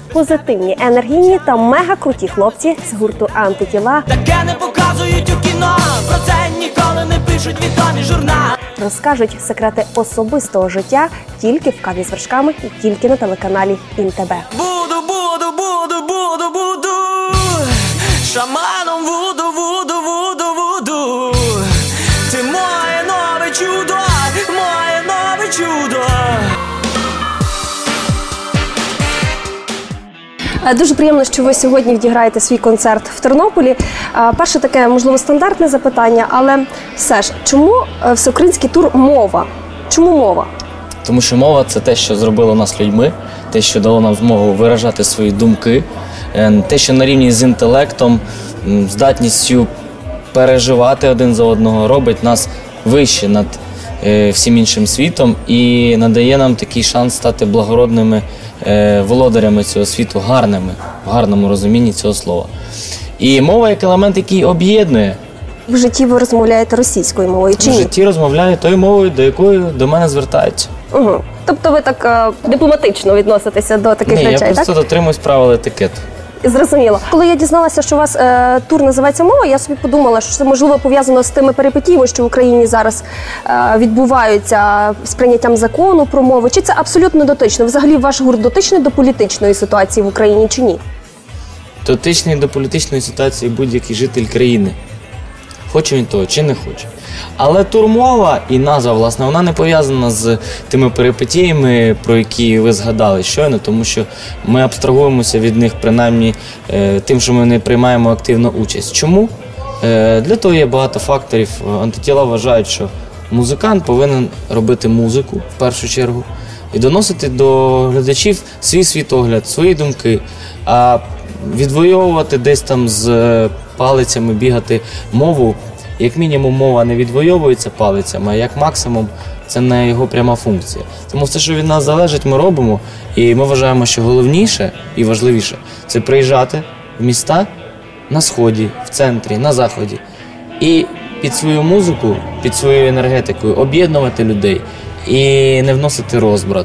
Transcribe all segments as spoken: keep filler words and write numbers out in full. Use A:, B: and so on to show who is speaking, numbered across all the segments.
A: позитивні, енергійні та мега-круті хлопці з гурту «Антитіла».
B: Таке не показують у кіно, про це ніколи не пишуть відомі журнали.
A: Розкажуть секрети особистого життя тільки в «Каві з вершками» і тільки на телеканалі ІНТБ.
B: Буду, буду, буду, буду, буду шаманом, вуду, вуду, вуду, вуду. Ти моє нове чудо, моє нове чудо.
A: Дуже приємно, що ви сьогодні відіграєте свій концерт в Тернополі. Перше таке, можливо, стандартне запитання, але все ж, чому всеукраїнський тур «Мова»? Чому мова?
C: Тому що мова – це те, що зробило нас людьми, те, що дало нам змогу виражати свої думки, те, що на рівні з інтелектом, здатністю переживати один за одного, робить нас вище над всім іншим світом і надає нам такий шанс стати благородними володарями цього світу, гарними, в гарному розумінні цього слова. І мова як елемент, який об'єднує.
A: В житті ви розмовляєте російською мовою чи ні?
C: В житті розмовляю тою мовою, до якої до мене звертаються.
A: Угу. Тобто ви так е, дипломатично відноситеся до таких
C: Ні,
A: речей,
C: я
A: так?
C: просто дотримуюсь правил етикету.
A: Зрозуміло. Коли я дізналася, що у вас е, тур називається «Мова», я собі подумала, що це, можливо, пов'язано з тими перипетіями, що в Україні зараз е, відбуваються з прийняттям закону про мову. Чи це абсолютно дотично? Взагалі, ваш гурт дотичний до політичної ситуації в Україні чи ні?
C: Дотичний до політичної ситуації будь-який житель країни. Хоче він того, чи не хоче. Але тур «Мова» і назва, власне, вона не пов'язана з тими перипетіями, про які ви згадали щойно, тому що ми абстрагуємося від них, принаймні, тим, що ми не приймаємо активну участь. Чому? Для того є багато факторів. Антитіла вважають, що музикант повинен робити музику, в першу чергу, і доносити до глядачів свій світогляд, свої думки, а відвоювати десь там з палицями, бігати мову. Як мінімум, мова не відвоюється палицями, а як максимум це не його пряма функція. Тому все, що від нас залежить, ми робимо. І ми вважаємо, що головніше і важливіше – це приїжджати в міста на Сході, в центрі, на Заході. І під свою музику, під своєю енергетикою об'єднувати людей і не вносити розбрат.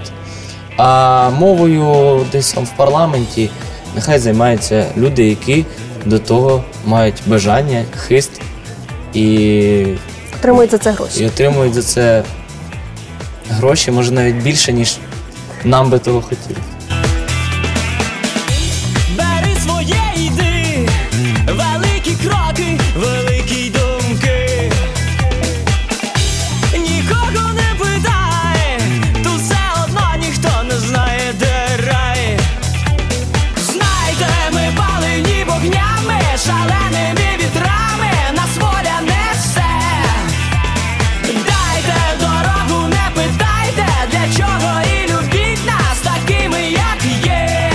C: А мовою десь там в парламенті нехай займаються люди, які до того мають бажання, хист і
A: отримують за це гроші.
C: І отримують за це гроші, може навіть більше, ніж нам би того хотілося.
B: Бери своє, йди, великі кроки, великі думки. Нікого не питай, тут все одно ніхто не знає, де рай. Знайте, ми палені вогнями, шаленими вітрами, нас воля несе. Дайте дорогу, не питайте, для чого, і любіть нас такими, як є.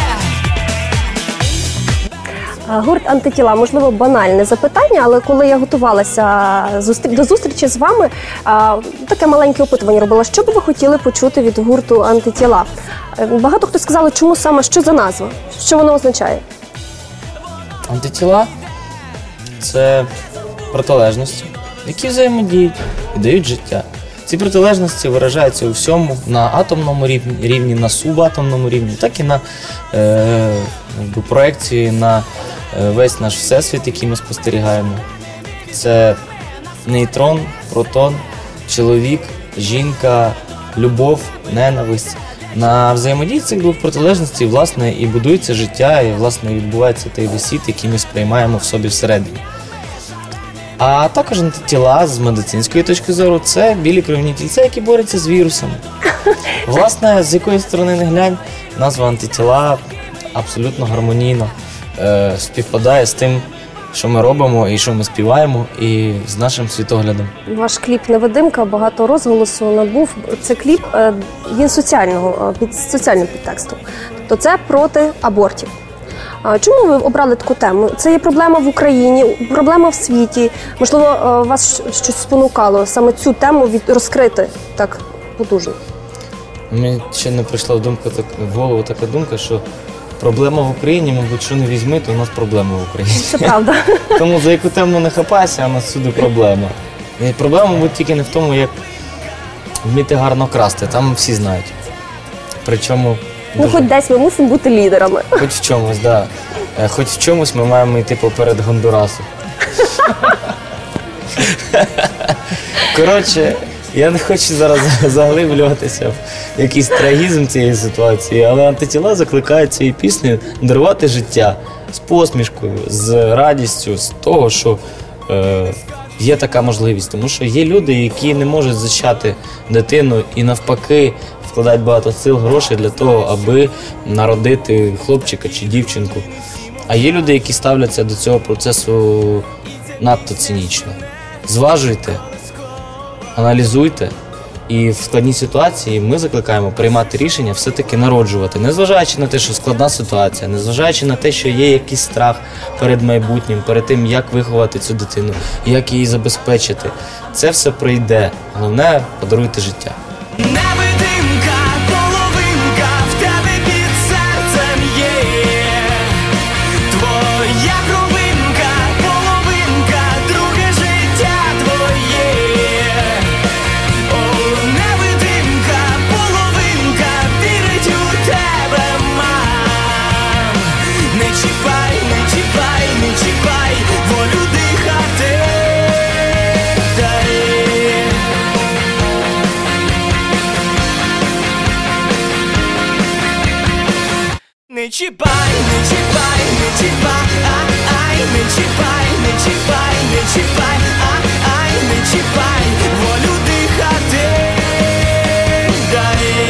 A: Гурт «Антитіла», можливо, банальне запитання, але коли я готувалася до зустрічі з вами, таке маленьке опитування робила. Що б ви хотіли почути від гурту «Антитіла»? Багато хто сказали, чому саме, що за назва, що воно означає?
C: Антитіла – це протилежності, які взаємодіють і дають життя. Ці протилежності виражаються у всьому, на атомному рівні, рівні, на субатомному рівні, так і на е, проекції на весь наш всесвіт, який ми спостерігаємо. Це нейтрон, протон, чоловік, жінка, любов, ненависть. На взаємодії цих двох протилежностей, власне, і будується життя, і, власне, відбувається той весь світ, який ми сприймаємо в собі всередині. А також антитіла з медицинської точки зору – це білі кров'яні тільця, які борються з вірусами. Власне, з якої сторони не глянь, назва антитіла абсолютно гармонійно е, співпадає з тим, що ми робимо і що ми співаємо, і з нашим світоглядом.
A: Ваш кліп «Невидимка» багато розголосу набув. Це кліп, він соціального, під соціальним підтекстом. Тобто це проти абортів. Чому ви обрали таку тему? Це є проблема в Україні, проблема в світі. Можливо, вас щось спонукало саме цю тему від... розкрити так потужно?
C: Мені ще не прийшла в, думку, так, в голову така думка, що проблема в Україні, мабуть, що не візьми, то у нас проблема в Україні.
A: Це правда.
C: Тому за яку тему не хапайся, а у нас всюди проблема. І проблема, мабуть, тільки не в тому, як вміти гарно красти, там всі знають. Причому
A: Ну,
C: Дуже.
A: хоч десь ми мусимо бути лідерами.
C: Хоч в чомусь, так. Да. Хоч в чомусь ми маємо йти поперед Гондурасу. Коротше, я не хочу зараз заглиблюватися в якийсь трагізм цієї ситуації, але антитіла закликають цією піснею дарувати життя з посмішкою, з радістю, з того, що е, є така можливість. Тому що є люди, які не можуть зачати дитину і навпаки вкладають багато сил, грошей для того, аби народити хлопчика чи дівчинку. А є люди, які ставляться до цього процесу надто цинічно. Зважуйте, аналізуйте, і в складній ситуації ми закликаємо приймати рішення все-таки народжувати, незважаючи на те, що складна ситуація, незважаючи на те, що є якийсь страх перед майбутнім, перед тим, як виховати цю дитину, як її забезпечити. Це все пройде. Головне – подаруйте життя.
B: Невидимка, половинка, в тебе під серцем є. Твоя кровинка, половинка, друге життя твоє. О, невидимка, половинка, вірить у тебе, мам. Не чіпай, не чіпай, не чіпай, волю дихати дай. Не чіпай, не чіпай, не чіпай, ай, не чіпай, не чіпай, не чіпай, ай, не чіпай, волю дихати дай.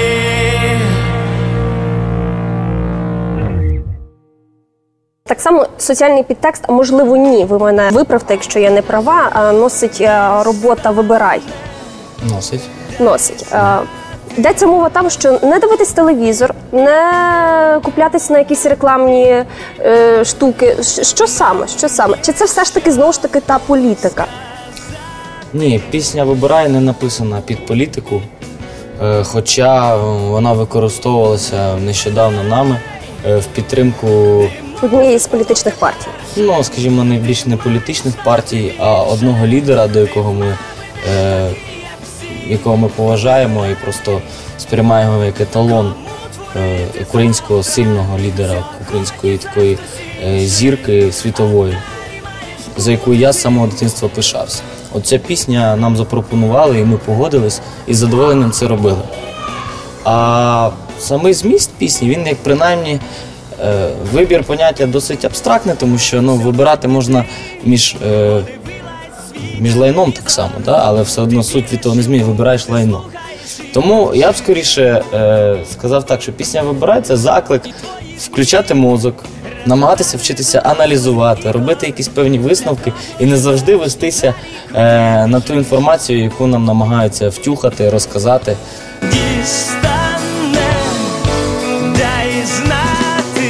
A: Так само соціальний підтекст, а можливо ні, ви мене виправте, якщо я не права, а, носить а, робота «Вибирай».
C: Носить.
A: Носить. А, Йдеться мова там, що не дивитись телевізор, не куплятись на якісь рекламні е, штуки. Щ- Що саме? Що саме? Чи це все ж таки знову ж таки та політика?
C: Ні, пісня «Вибирай» не написана під політику, е, хоча е, вона використовувалася нещодавно нами е, в підтримку,
A: Однієї з політичних партій.
C: ну, скажімо, не більш не політичних партій, а одного лідера, до якого ми, е, якого ми поважаємо і просто сприймаємо як еталон е, українського сильного лідера, української такої е, зірки світової, за яку я з самого дитинства пишався. Оця пісня нам запропонували, і ми погодились, і з задоволенням це робили. А самий зміст пісні, він як принаймні е, вибір поняття досить абстрактне, тому що ну, вибирати можна між, е, між лайном так само, да? Але все одно суть від того не змінює, вибираєш лайно. Тому я б скоріше е, сказав так, що пісня «Вибирай» – це заклик включати мозок, намагатися вчитися аналізувати, робити якісь певні висновки і не завжди вестися е, на ту інформацію, яку нам намагаються втюхати, розказати.
B: Дістане, дай знати.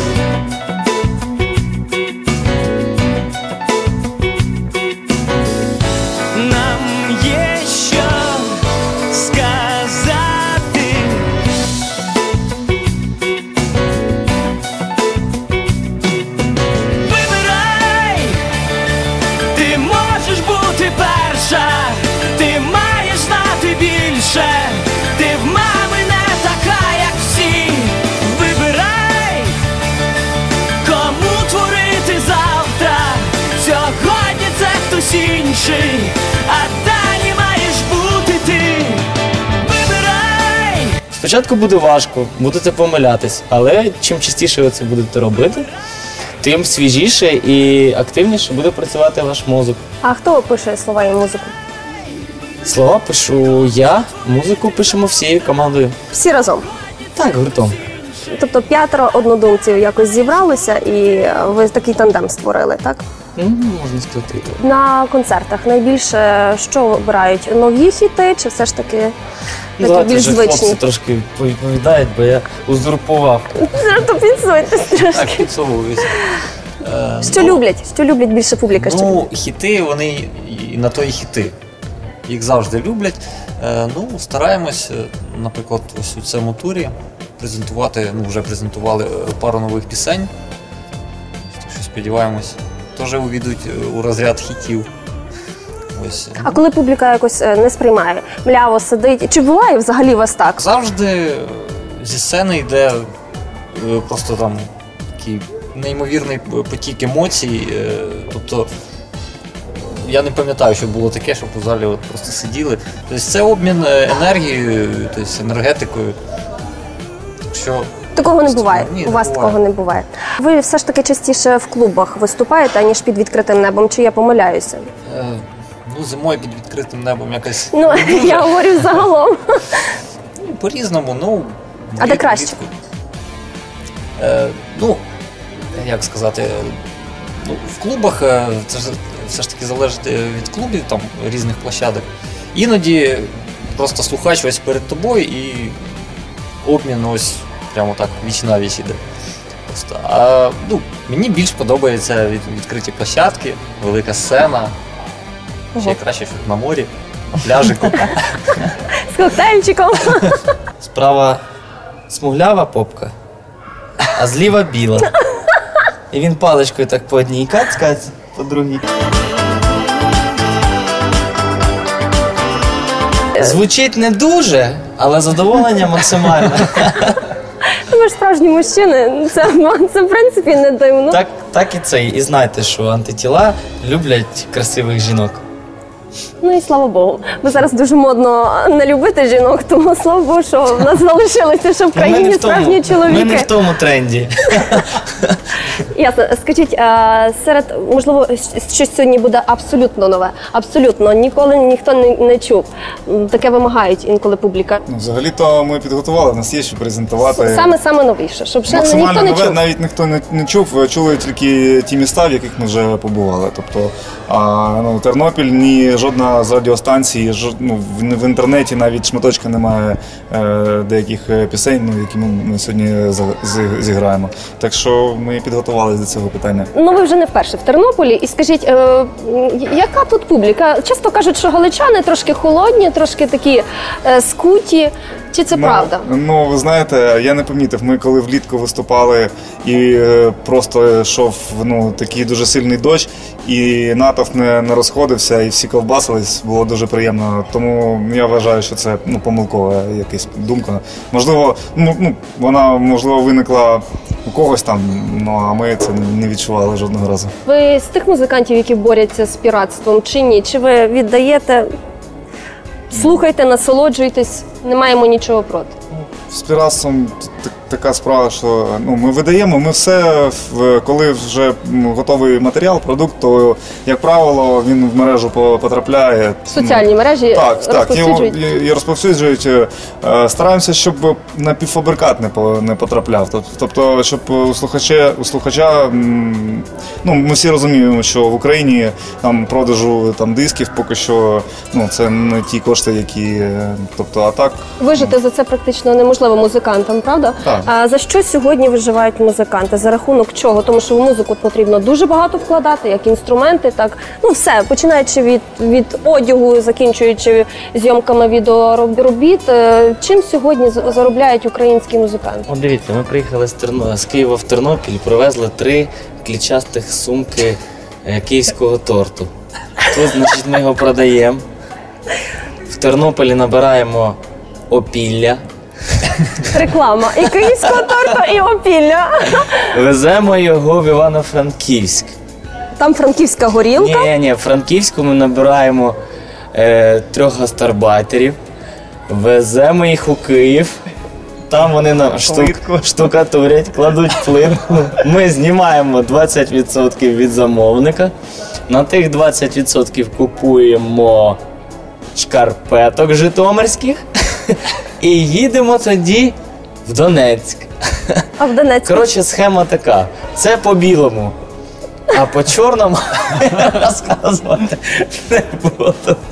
B: Нам є що сказати. Вибирай, ти можеш бути перша, ти маєш знати більше. Ти в мами не така, як всі. Вибирай, кому творити завтра. Сьогодні це хтось інший, а далі маєш бути ти. Вибирай.
C: Спочатку буде важко, будете помилятись, але чим частіше ви це будете робити, тим свіжіше і активніше буде працювати ваш мозок.
A: А хто пише слова і музику?
C: Слова пишу я, музику пишемо всією командою.
A: Всі разом.
C: Так, гуртом.
A: Тобто п'ятеро однодумців якось зібралися і ви такий тандем створили, так?
C: Ну, можна сказати.
A: На концертах найбільше що обирають? Нові хіти чи все ж таки такі
C: Давайте
A: більш
C: вже
A: звичні?
C: хлопці трошки відповідають, бо я узурпував.
A: То підсуйтесь
D: Так,
A: трошки.
D: підсовуюсь. Е,
A: Що
D: ну,
A: люблять? Що люблять більше публіка? Що
D: Ну,
A: люблять?
D: хіти, вони і на то і хіти. Їх завжди люблять. Е, ну, стараємось, е, наприклад, ось у цьому турі презентувати, ну, вже презентували е, пару нових пісень. Так що сподіваємось, теж увійдуть е, у розряд хітів. Ось.
A: А коли публіка якось е, не сприймає, мляво сидить, чи буває взагалі у вас так?
D: Завжди зі сцени йде е, просто там такий неймовірний потік емоцій. Е, тобто я не пам'ятаю, що було таке, щоб у залі от просто сиділи. Тобто це обмін енергією, тобто енергетикою. Що
A: Такого не буває.
D: Ні,
A: У вас
D: не
A: такого
D: буває.
A: не буває. Ви все ж таки частіше в клубах виступаєте, аніж під відкритим небом, чи я помиляюся?
D: Е, ну, зимою під відкритим небом якось
A: Ну, я говорю загалом.
D: ну, по-різному, ну.
A: А де краще?
D: влітку. Е, ну, як сказати, ну, в клубах е, це ж все ж таки залежить е, від клубів, там різних площадок. Іноді просто слухач ось перед тобою і обмін ось прямо так віч на віч іде. Просто. А ну, мені більш подобається від, відкриті площадки, велика сцена. Ще
A: Ого.
D: краще, щоб на морі, на пляжику.
A: З коктейльчиком.
C: Справа смуглява попка, а зліва біла. І він паличкою так по одній каць-каць, по другій. Звучить не дуже, але задоволення максимальне.
A: Ви ж справжні мужчини, це, це в принципі не дивно.
C: Так, так і це. І знайте, що антитіла люблять красивих жінок.
A: Ну і слава Богу. Бо зараз дуже модно не любити жінок, тому слава Богу, що в нас залишилося, що в
C: Ми не
A: країні
C: в тому-
A: справжні чоловіки.
C: Ми не в тому тренді.
A: Ясно. Скажіть, а серед, можливо, щось сьогодні буде абсолютно нове, абсолютно, ніколи ніхто не, не чув. Таке вимагають інколи публіка.
E: Ну, взагалі-то ми підготували, у нас є що презентувати.
A: Саме саме новіше, щоб ще
E: Максимально
A: ніхто не
E: нове,
A: чув.
E: навіть ніхто не, не чув, чули тільки ті міста, в яких ми вже побували. Тобто а, ну, Тернопіль, ні жодна з радіостанцій, жод, ну, в, в інтернеті навіть шматочка немає е, деяких пісень, ну, які ми, ми сьогодні за- зі- зіграємо. Так що ми підготувалися до цього питання.
A: Ну, ви вже не вперше в Тернополі. І скажіть, е, яка тут публіка? Часто кажуть, що галичани трошки холодні, трошки такі е, скуті. Чи це
E: Ну,
A: правда?
E: Ну, ви знаєте, я не помітив. Ми коли влітку виступали і е, просто йшов ну, такий дуже сильний дощ, і натовп не, не розходився, і всі ковбасились, було дуже приємно. Тому я вважаю, що це ну, помилкова якась думка. Можливо, ну, ну, вона можливо виникла у когось там, ну а ми це не відчували жодного разу.
A: Ви з тих музикантів, які борються з піратством, чи ні? Чи ви віддаєте, слухайте, насолоджуйтесь, не маємо нічого проти?
E: З піратством т- така справа, що ну, ми видаємо, ми все, в- коли вже м, готовий матеріал, продукт, то, як правило, він в мережу по- потрапляє.
A: В соціальній мережі
E: Так, так, його
A: розповсюджують?
E: і, і розповсюджують. Е, Стараємося, щоб напівфабрикат не, по- не потрапляв. Тоб- Тобто, щоб у слухача, у слухача м, ну, ми всі розуміємо, що в Україні там продажу там, дисків поки що ну, це не ті кошти, які. е, Тобто, а так.
A: Вижити за це практично неможливо музикантам, правда?
E: Так.
A: А за що сьогодні виживають музиканти? За рахунок чого? Тому що в музику потрібно дуже багато вкладати, як інструменти, так ну все, починаючи від, від одягу, закінчуючи зйомками відеоробіт. Е, Чим сьогодні з- заробляють українські музиканти?
C: От дивіться, ми приїхали з, Терно... з Києва в Тернопіль, привезли три клітчастих сумки е, київського торту. Тут, значить, ми його продаємо. В Тернополі набираємо опілля,
A: Реклама і київського торта, і опілля.
C: веземо його в Івано-Франківськ.
A: Там франківська горілка.
C: Ні, ні, в Франківську ми набираємо е, трьох гастарбайтерів, веземо їх у Київ. Там вони нам штук, штукатурять, кладуть плитку. Ми знімаємо двадцять відсотків від замовника. На тих двадцять відсотків купуємо шкарпеток житомирських і їдемо тоді в Донецьк.
A: А в Донецьку?
C: Коротше, схема така. Це по білому, а по чорному розказувати не буду.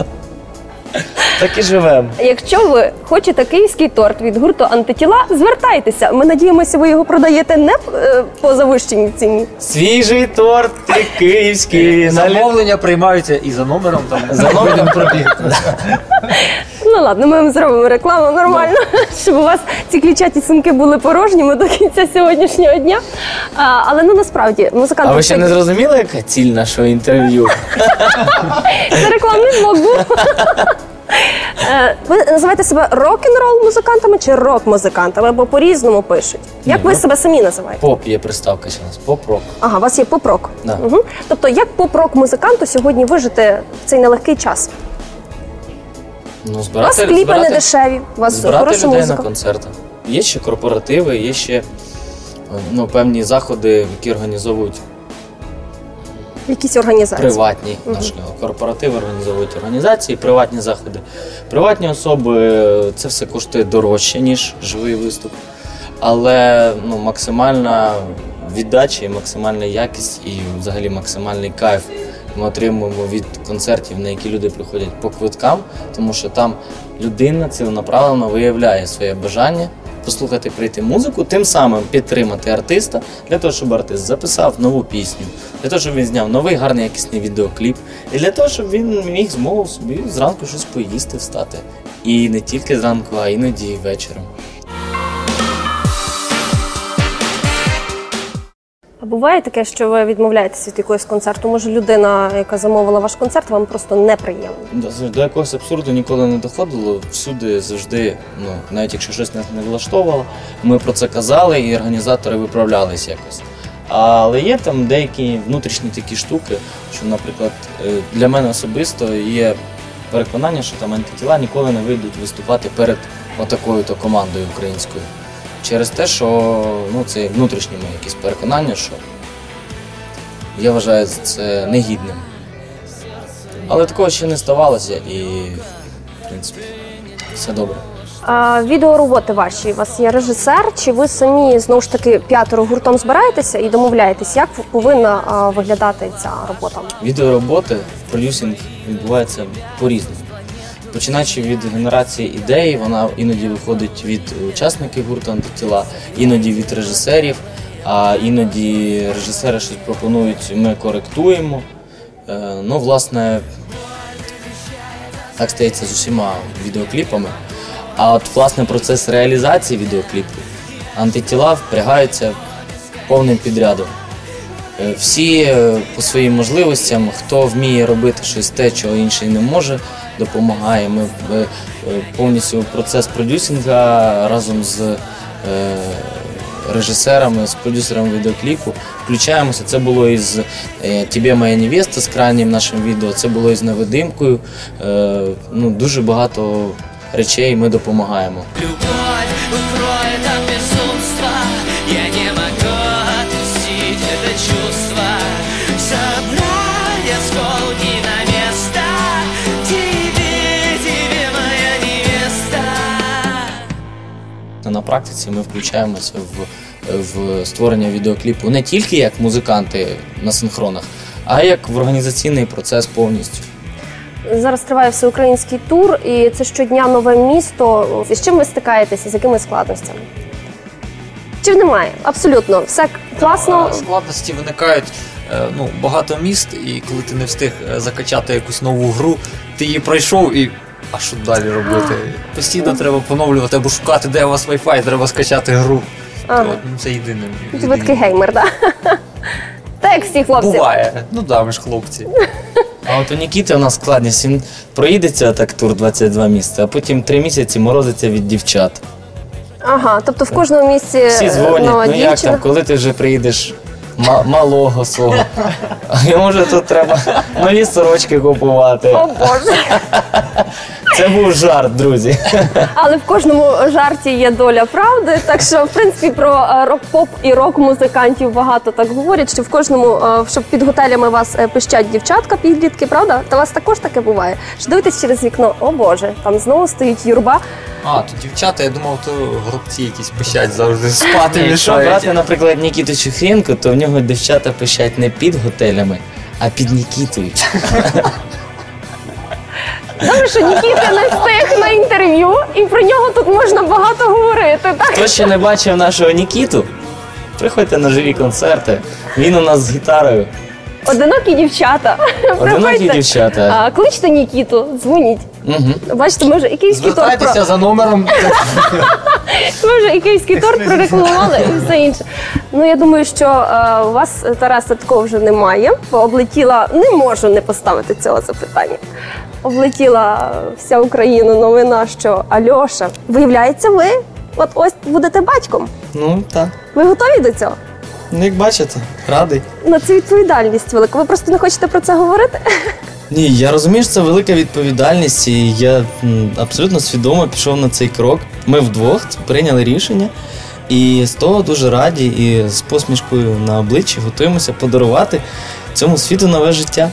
C: Так і живемо.
A: Якщо ви хочете київський торт від гурту «Антитіла», звертайтеся. Ми надіємося, ви його продаєте не е, по завищеній ціні.
C: Свіжий торт київський.
D: Замовлення приймаються і за номером там.
C: За номером пробіг.
A: Ну ладно, ми вам зробимо рекламу нормально, щоб у вас ці клітчаті сумки були порожніми до кінця сьогоднішнього дня. А, але ну насправді музиканти...
C: А ви ще не зрозуміли, яка ціль нашого інтерв'ю?
A: Це рекламний блок був. Е, Ви називаєте себе рок-н-рол музикантами чи рок-музикантами, бо по-різному пишуть. Як
C: Ні,
A: ви
C: ну,
A: себе самі називаєте?
C: Поп є приставка ще у нас, поп-рок.
A: Ага, у вас є поп-рок.
C: Да.
A: Угу. Тобто, як поп-рок музиканту сьогодні вижити в цей нелегкий час?
C: Ну,
A: У вас
C: збирати,
A: кліпи
C: збирати,
A: не дешеві, у вас
C: збирати
A: хороша
C: людей
A: музика.
C: на концерти. Є ще корпоративи, є ще ну, певні заходи, які організовують
A: Якісь організації.
C: приватні наші корпоративи, організовують організації, приватні заходи. Приватні особи це все коштує дорожче, ніж живий виступ. Але ну, максимальна віддача і максимальна якість, і взагалі максимальний кайф ми отримуємо від концертів, на які люди приходять по квиткам, тому що там людина ціленаправленно виявляє своє бажання послухати, прийти музику, тим самим підтримати артиста, для того, щоб артист записав нову пісню, для того, щоб він зняв новий гарний якісний відеокліп, і для того, щоб він міг змогу собі зранку щось поїсти, встати. І не тільки зранку, а іноді і вечором.
A: А буває таке, що ви відмовляєтеся від якогось концерту? Може, людина, яка замовила ваш концерт, вам просто неприємна?
C: До, до якогось абсурду ніколи не доходило. Всюди завжди, ну, навіть якщо щось нас не влаштовувало, ми про це казали і організатори виправлялись якось. Але є там деякі внутрішні такі штуки, що, наприклад, для мене особисто є переконання, що там антитіла ніколи не вийдуть виступати перед отакою-то командою українською. Через те, що ну, це внутрішні мої якісь переконання, що я вважаю це негідним. Але такого ще не ставалося і, в принципі, все добре.
A: А відеороботи ваші, у вас є режисер, чи ви самі, знову ж таки, п'ятеро гуртом збираєтеся і домовляєтесь, як повинна а, виглядати ця робота?
C: Відеороботи, продюсинг відбувається по-різному. Починаючи від генерації ідей, вона іноді виходить від учасників гурту «Антитіла», іноді від режисерів, а іноді режисери щось пропонують, ми коректуємо. Е, ну, власне, так стається з усіма відеокліпами. А от, власне, процес реалізації відеокліпу «Антитіла» впрягаються повним підрядом. Е, всі е, по своїм можливостям, хто вміє робити щось те, чого інший не може, допомагає. Ми е, повністю процес продюсинга разом з е, режисерами, з продюсерами відеокліпу включаємося. Це було із е, «Тебе, моя невеста» з крайнім нашим відео, це було із «Невидимкою». Е, ну, дуже багато речей ми допомагаємо.
B: Любовь укроет от безумства. Я не могу отпустить это чувство. Собрать осколки на место. Тебе, тебе, моя невеста.
C: На практиці ми включаємося в, в створення відеокліпу не тільки як музиканти на синхронах, а як в організаційний процес повністю.
A: Зараз триває всеукраїнський тур, і це щодня нове місто. З чим ви стикаєтеся, з якими складностями? Чи немає? Абсолютно. Все класно.
D: Складності виникають е, ну, багато міст, і коли ти не встиг е, закачати якусь нову гру, ти її пройшов і а що далі робити? Постійно треба поновлювати або шукати, де у вас Wi-Fi, треба скачати гру.
A: Ага.
D: То, ну, це єдине.
A: Ви такий геймер, так? Так, як всі хлопці.
D: Буває. Ну так, да, ми ж хлопці.
C: А от у Нікіти у нас складність, він проїдеться так тур двадцять два міста, а потім три місяці морозиться від дівчат.
A: Ага, тобто в кожному місці
C: Всі
A: нова
C: дзвонять, ну як
A: дівчина.
C: там, коли ти вже приїдеш ма- малого свого. А йому вже тут треба нові сорочки купувати.
A: О Боже.
C: Це був жарт, друзі.
A: Але в кожному жарті є доля правди, так що, в принципі, про е, рок-поп і рок-музикантів багато так говорять, що в кожному, е, що під готелями вас е, пищать дівчатка, підлітки, правда? Та у вас також таке буває. Що дивитесь через вікно, о Боже, там знову стоїть юрба.
D: А, то дівчата, я думав, то горобці якісь пищать завжди спати
C: Якщо
D: мішають.
C: брати, наприклад, Нікіту Чухренко, то в нього дівчата пищать не під готелями, а під Нікітою.
A: Добре, що Нікіта не встиг на інтерв'ю, і про нього тут можна багато говорити, так?
C: Хто ще не бачив нашого Нікіту, приходьте на живі концерти. Він у нас з гітарою.
A: Одинокі дівчата.
C: Одинокі
A: Приходьте.
C: дівчата.
A: А, кличте Нікіту, дзвоніть.
C: Угу.
A: Бачите, ми вже і київський торт, про...
D: Звертайтеся за номером.
A: ми вже і київський торт прорекламували і все інше. Ну, я думаю, що е, у вас, Тараса, такого вже немає, бо облетіла, не можу не поставити цього запитання. облетіла вся Україна новина, що Альоша, виявляється, ви от ось будете батьком.
C: Ну, так.
A: Ви готові до цього?
C: Ну, як бачите, радий.
A: Ну, це відповідальність велика. Ви просто не хочете про це говорити?
C: Ні, я розумію, що це велика відповідальність, і я м, абсолютно свідомо пішов на цей крок. Ми вдвох прийняли рішення, і з того дуже раді, і з посмішкою на обличчі готуємося подарувати цьому світу нове життя.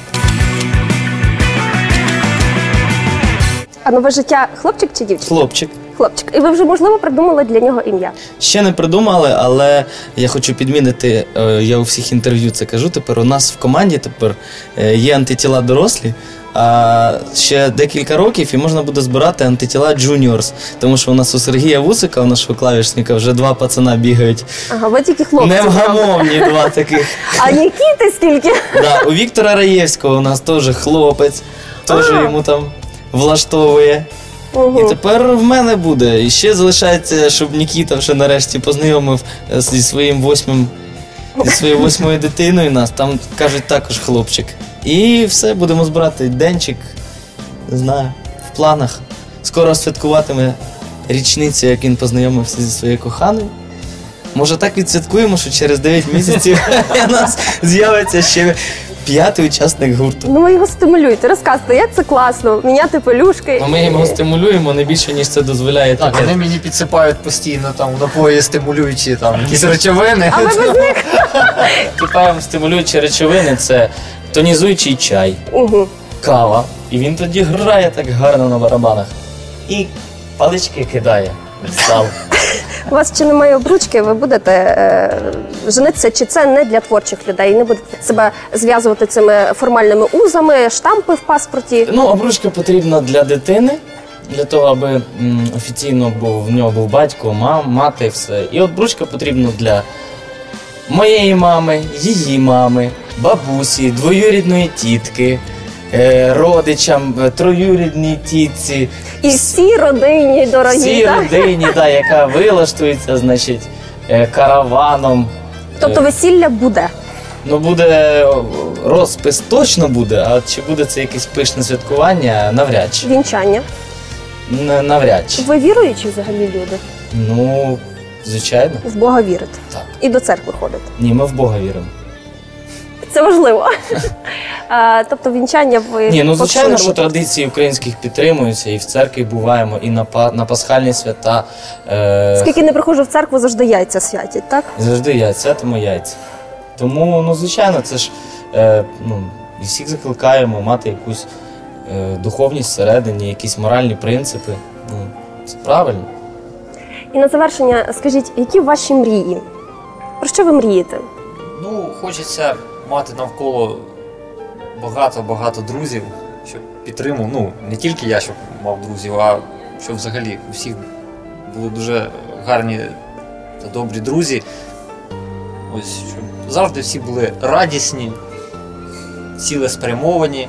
A: А нове життя хлопчик чи дівчинка?
C: Хлопчик.
A: Хлопчик. І ви вже, можливо, придумали для нього ім'я?
C: Ще не придумали, але я хочу підмінити, е, я у всіх інтерв'ю це кажу, тепер у нас в команді тепер е, є антитіла дорослі, а ще декілька років і можна буде збирати антитіла Juniors, тому що у нас у Сергія Вусика, у нашого клавішника, вже два пацана бігають.
A: Ага, ви тільки хлопці.
C: Невгамовні два таких.
A: А Нікіти скільки?
C: Да, у Віктора Раєвського у нас теж хлопець, теж
A: А.
C: йому там влаштовує. І тепер в мене буде. І ще залишається, щоб Нікіта вже нарешті познайомив е, зі своїм восьмим, зі своєю восьмою дитиною нас. Там кажуть також хлопчик. І все, будемо збирати денчик. Не знаю, в планах. Скоро святкуватиме річницю, як він познайомився зі своєю коханою. Може так відсвяткуємо, що через дев'ять місяців у нас з'явиться ще п'ятий учасник гурту.
A: Ну, ви його стимулюєте, розказуйте, як це класно, міняти пелюшки.
C: Ну, ми його стимулюємо не більше, ніж це дозволяє.
D: Так,
C: таке.
D: вони мені підсипають постійно там в напої стимулюючі там якісь речовини.
A: А ви без них?
C: Типаємо стимулюючі речовини, це тонізуючий чай,
A: Угу.
C: кава. І він тоді грає так гарно на барабанах. І палички кидає в зал.
A: У вас ще немає обручки, ви будете е, женитися, чи це не для творчих людей? Не будете себе зв'язувати цими формальними узами, штампи в паспорті?
C: Ну, обручка потрібна для дитини, для того, аби м, офіційно був, в нього був батько, мам, мати, все. І обручка потрібна для моєї мами, її мами, бабусі, двоюрідної тітки, е, родичам, е, троюрідній тітці.
A: І всій родині, дорогі,
C: Всій
A: так?
C: родині, да, яка вилаштується, значить, е, караваном.
A: Тобто весілля буде?
C: Ну, буде о, розпис точно буде, а чи буде це якесь пишне святкування, навряд чи.
A: Вінчання.
C: Н- навряд чи.
A: Ви віруючі взагалі люди?
C: Ну, звичайно,
A: В Бога вірите?
C: так.
A: І до церкви ходите?
C: Ні, ми в Бога віримо.
A: Це важливо. А, тобто вінчання ви...
C: Ні, ну звичайно, що
A: по-своєму.
C: традиції українських підтримуються, і в церкві буваємо, і на, па- на пасхальні свята. Е-
A: Скільки не приходжу в церкву, завжди яйця святять, так?
C: Завжди яйця, святимо яйця. Тому, ну, звичайно, це ж е, ну, і всіх закликаємо мати якусь е, духовність всередині, якісь моральні принципи. Ну, це правильно.
A: І на завершення скажіть, які ваші мрії? Про що ви мрієте?
D: Ну, хочеться мати навколо багато-багато друзів, щоб підтримував. Ну, не тільки я, щоб мав друзів, а щоб взагалі у всіх були дуже гарні та добрі друзі. Ось, щоб завжди всі були радісні, цілеспрямовані,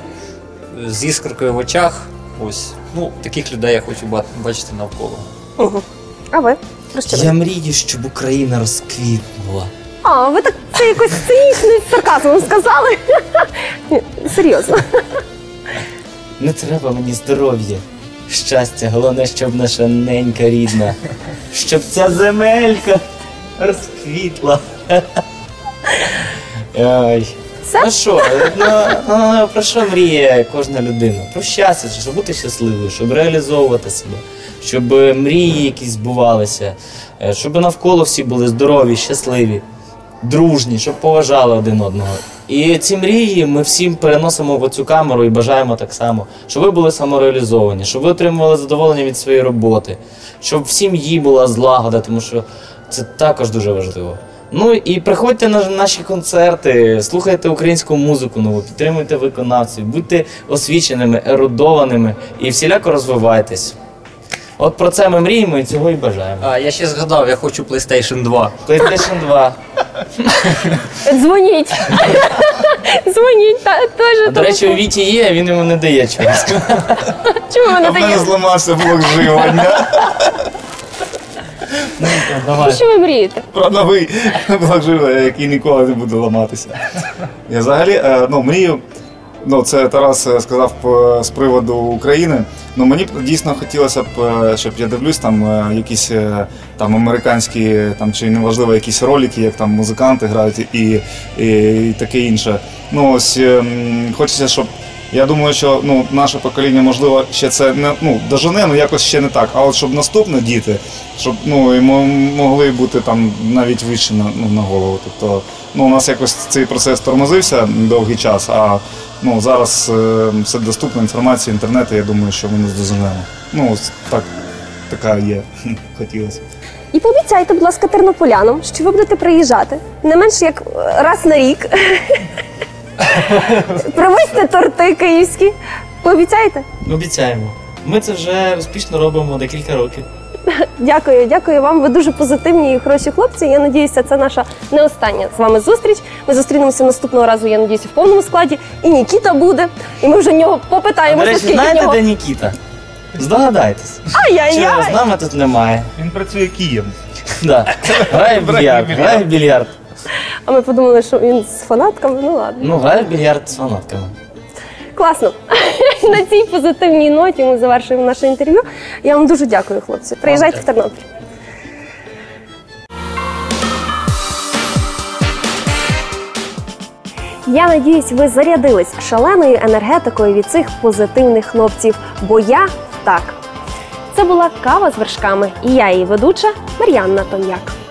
D: з іскоркою в очах. Ось, ну, таких людей я хочу ба- бачити навколо.
A: Угу. А ви? Про що ви?
C: Я мрію, щоб Україна розквітнула.
A: А, ви так це якось цинічно з сарказмом сказали. Ні, серйозно.
C: Не треба мені здоров'я, щастя, головне, щоб наша ненька рідна, щоб ця земелька розквітла. Ой.
A: Все?
C: Ну що, ну, ну, про що мріє кожна людина? Про щастя, щоб бути щасливою, щоб реалізовувати себе, щоб мрії якісь збувалися, е, щоб навколо всі були здорові, щасливі, дружні, щоб поважали один одного. І ці мрії ми всім переносимо в цю камеру і бажаємо так само, щоб ви були самореалізовані, щоб ви отримували задоволення від своєї роботи, щоб в сім'ї була злагода, тому що це також дуже важливо. Ну і приходьте на наші концерти, слухайте українську музику нову, підтримуйте виконавців, будьте освіченими, ерудованими і всіляко розвивайтесь. От про це ми мріємо і цього і бажаємо.
D: А, я ще згадав, я хочу PlayStation два.
C: PlayStation два.
A: Дзвоніть. Дзвоніть, та, теж.
C: А, до речі, у Віті є, а він йому не дає чогось.
A: Чому ви
E: А
A: не
E: в мене
A: даєте?
E: зламався блок живлення.
C: Ну,
A: Про
C: давай.
A: що ви мрієте?
E: Про новий блок живлення, який ніколи не буде ламатися. Я взагалі е, ну, мрію ну, це Тарас е, сказав е, з приводу України. Ну, мені б дійсно хотілося б, е, щоб я дивлюсь там е, якісь е, там американські, там чи неважливо, якісь ролики, як там музиканти грають і, і, і таке інше. Ну, ось е, м, хочеться, щоб я думаю, що ну, наше покоління, можливо, ще це не ну, дожене, ну якось ще не так. А от щоб наступні діти, щоб ну, і мо- могли бути там навіть вище на, ну, на голову. Тобто, ну, у нас якось цей процес тормозився довгий час, а ну, зараз е, все доступна інформація, інтернету, я думаю, що ми не здоженемо. Ну, ось так, така є, хотілося.
A: І пообіцяйте, будь ласка, тернополянам, що ви будете приїжджати не менше як раз на рік. Привезьте торти київські. Пообіцяєте?
C: Обіцяємо. Ми це вже успішно робимо декілька років.
A: Дякую, дякую вам. Ви дуже позитивні і хороші хлопці. Я надіюся, це наша не остання з вами зустріч. Ми зустрінемося наступного разу, я надіюся, в повному складі. І Нікіта буде. І ми вже в нього попитаємо,
C: До речі,
A: скільки в
C: знаєте,
A: нього.
C: де Нікіта? Здогадайтесь. Чого
A: Ай-яй-яй!
C: з нами тут немає.
E: Він працює Києм.
C: Да. Грає в більярд, грає в більярд.
A: А ми подумали, що він з фанатками. Ну ладно.
C: Ну, грає в більярд з фанатками.
A: Класно. На цій позитивній ноті ми завершуємо наше інтерв'ю. Я вам дуже дякую, хлопці. Приїжджайте в Тернопіль. Я надіюсь, ви зарядились шаленою енергетикою від цих позитивних хлопців. Бо я так. Це була «Кава з вершками» і я її ведуча Мар'янна Тоньяк.